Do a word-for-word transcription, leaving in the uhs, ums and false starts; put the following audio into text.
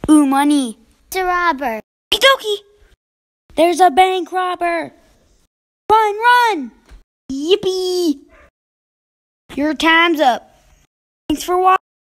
Ooh, money. It's a robber. Okie-dokie. There's a bank robber. Run, run. Yippee. Your time's up. Thanks for watching.